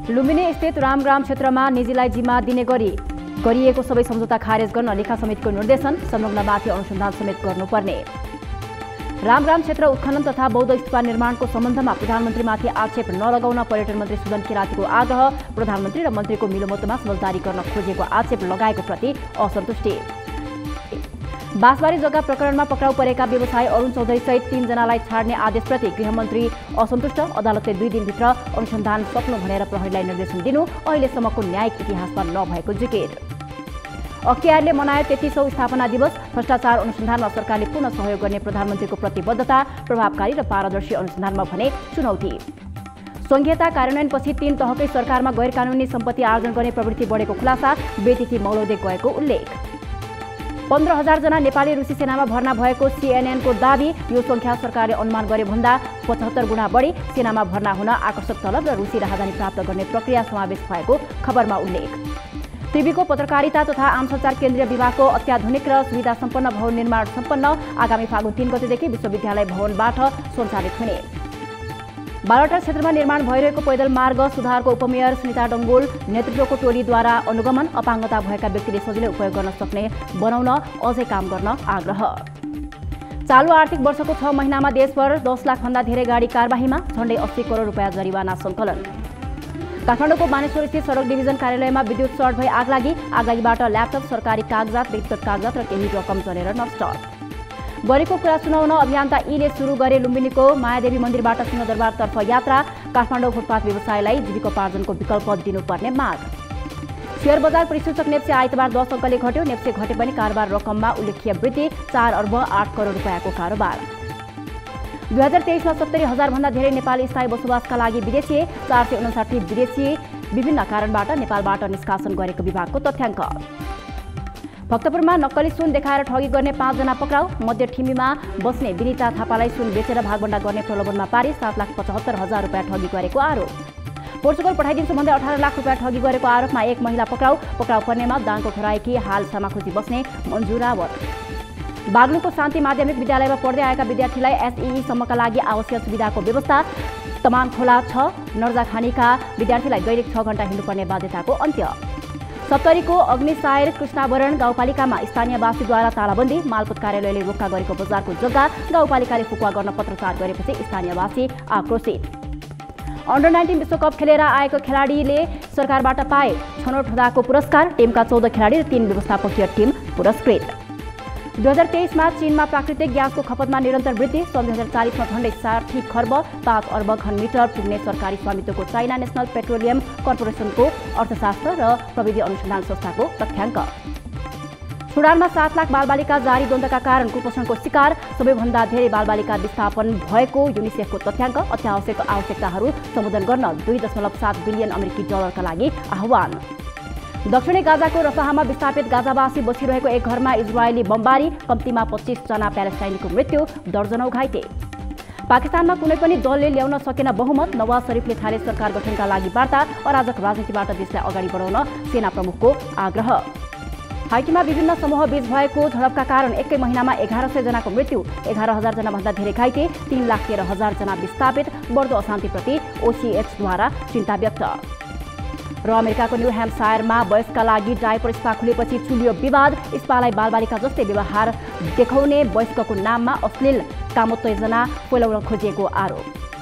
लुम्बिनी स्थित रामग्राम क्षेत्रमा निजीलाई जिम्मा दिने गरिएको सबै सम्झौता खारेज गर्न लेखा समितिको निर्देशन, संलग्नमाथि अनुसन्धान समेत गर्नुपर्ने। रामग्राम क्षेत्र उत्खनन तथा बौद्ध स्तूपा निर्माणको सम्बन्धमा प्रधानमन्त्रीमाथि आक्षेप नलगाउन पर्यटन मन्त्री सुदन किरातीको आग्रह, प्रधानमन्त्री र मन्त्रीको मिलोमतोमा समझदारी गर्न खोजेको आक्षेप लगाएको प्रति असन्तुष्टि। बाँसबारी जग्गा प्रकरणमा पक्राउ परेका व्यवसायी अरुण चौधरी सहित 3 जनालाई छाड्ने आदेशप्रति गृहमन्त्री असन्तुष्ट, अदालतले 2 दिनभित्र अनुसन्धान सक्नु भनेर प्रहरीलाई निर्देशन दिनु अहिलेसम्मको न्यायिक इतिहासमा नभएको जिकिर। अख्तियारले मनायो 33औं स्थापना दिवस, भ्रष्टाचार अनुसन्धानमा सरकारले पूर्ण सहयोग गर्ने प्रधानमन्त्रीको प्रतिबद्धता, प्रभावकारी र पारदर्शी अनुसन्धानमा भने चुनौती। संघीयता कार्यान्वयनपछि 3 तहकै सरकारमा गैरकानूनी सम्पत्ति आर्जन गर्ने प्रवृत्ति बढेको खुलासा, बेतिथि मौलौदे गएको उल्लेख। 15,000 जना नेपाली रुसी सेनामा भर्ना भएको CNN को दाबी, यो संख्या सरकारले अनुमान गरे भन्दा 75 गुणा बढी। सेनामा भर्ना हुन आकर्षक तलब र रुसी राहदानी प्राप्त गर्ने प्रक्रिया समावेश भएको खबरमा उल्लेख। टिभीको पत्रकारिता तथा आम सञ्चार केन्द्रीय विभागको अत्याधुनिक र सुविधा सम्पन्न भवन निर्माण सम्पन्न, आगामी फागुन 3 गतेदेखि विश्वविद्यालय भवनबाट सञ्चालित हुने। बालुवाटार क्षेत्रमा निर्माण भइरहेको पैदल मार्ग सुधारको उपमेयर सुनिता डङ्गोल नेतृत्वको टोलीद्वारा अनुगमन, अपाङ्गता भएका व्यक्तिले सजिलै उपयोग गर्न सक्ने बनाउन अझै काम गर्न आग्रह। चालु आर्थिक वर्षको 6 महिनामा देशभर 10 लाखभन्दा धेरै गाडी कारबाहीमा, झण्डै 80 करोड रुपियाँ जरिवाना सङ्कलन। काठमाडौँको बानेश्वर स्थित सडक डिभिजन कार्यालयमा विद्युत सर्ट भई आगलागीबाट ल्यापटप, सरकारी कागजात, व्यक्तिगत कागजात र केही रकम जलेर नष्ट। गरेको कुरा सुनाउन अभियन्ता ईले सुरु गरे लुम्बिनीको मायादेवी मन्दिरबाट सिंहदरबारतर्फ यात्रा, काठमाडौँ फुटपाथ व्यवसायलाई जीविकोपार्जनको विकल्प दिनुपर्ने माग। शेयर बजार परिसूचक नेप्से आइतबार 10 अङ्कले घट्यो, नेप्से घटे पनि कारोबार रकममा उल्लेख्य वृद्धि, 4 अर्ब 8 करोड रुपियाँको कारोबार। 2023मा 70,000 भन्दा धेरै नेपाली स्थायी बसोबासका लागि विदेशी, 459 विदेशी विभिन्न कारणबाट नेपालबाट निष्कासन गरेको विभागको तथ्याङ्क। भक्तपुरमा नक्कली सुन देखाएर ठगी गर्ने 5 जना पक्राउ, मध्य ठिमीमा बस्ने विनिता थापालाई सुन बेचेर भागभण्डा गर्ने प्रलोभनमा पारी 7,75,000 रुपियाँ ठगी गरेको आरोप। पोर्चुगल पठाइदिन्छु भन्दै 18 लाख रुपियाँ ठगी गरेको आरोपमा एक महिला पक्राउ पर्नेमा दाङको खराएकी हाल सामाखुसी बस्ने मन्जु रावत। बागलुङको शान्ति माध्यमिक विद्यालयमा पढ्दै आएका विद्यार्थीलाई SEE सम्मका लागि आवश्यक सुविधाको व्यवस्था, तमान खोला 6 नर्जाखानीका विद्यार्थीलाई दैनिक 6 घण्टा हिँड्नुपर्ने बाध्यताको अन्त्य। सप्तरीको अग्निसायर कृष्णावरण गाउँपालिकामा स्थानीयवासीद्वारा तालाबन्दी, मालपोत कार्यालयले रोक्का गरेको बजारको जग्गा गाउँपालिकाले फुकुवा गर्न पत्रचार गरेपछि स्थानीयवासी आक्रोशित। अन्डर 19 विश्वकप खेलेर आएको खेलाडीले सरकारबाट पाए छनौट हुँदाको पुरस्कार, टिमका 14 खेलाडी र 3 व्यवस्थापकीय टिम पुरस्कृत। 2023मा चीनमा प्राकृतिक ग्यासको खपतमा निरन्तर वृद्धि, सन् 2040मा झण्डै 60 खर्ब 5 अर्ब घनमिटर पुग्ने सरकारी स्वामित्वको चाइना नेसनल पेट्रोलियम कर्पोरेसनको अर्थशास्त्र र प्रविधि अनुसन्धान संस्थाको तथ्याङ्क। सुडानमा 7 लाख बालबालिका जारी द्वन्द्वका कारण कुपोषणको शिकार, सबैभन्दा धेरै बालबालिका विस्थापन भएको युनिसेफको तथ्याङ्क। अत्यावश्यक आवश्यकताहरू सम्बोधन गर्न 2.7 बिलियन अमेरिकी डलरका लागि आह्वान। दक्षिणी गाजाको रफाहमा विस्थापित गाजावासी बसिरहेको एक घरमा इजरायली बमबारी, कम्तीमा 25 जना प्यालेस्टाइनीको मृत्यु, दर्जनौं घाइते। पाकिस्तानमा कुनै पनि दलले ल्याउन सकेन बहुमत, नवाज शरीफले थाले सरकार गठनका लागि वार्ता, अराजक राजनीतिबाट देशलाई अगाडि बढाउन सेना प्रमुखको आग्रह। हाइटीमा विभिन्न समूह बीच भएको झडपका कारण एकै महिनामा 1100 जनाको मृत्यु, 11,000 जना भन्दा धेरै घाइते, 3,13,000 जना विस्थापित, बढ्दो अशान्तिप्रति OCHद्वारा चिन्ता व्यक्त। र अमेरिकाको न्यू ह्याम्पसायरमा वयस्कका लागि डायपर स्पा खुलेपछि चुलियो विवाद, स्पालाई बालबालिका जस्तै व्यवहार देखाउने वयस्कको नाममा अश्लील कामोत्तेजना फैलाउन खोजिएको आरोप।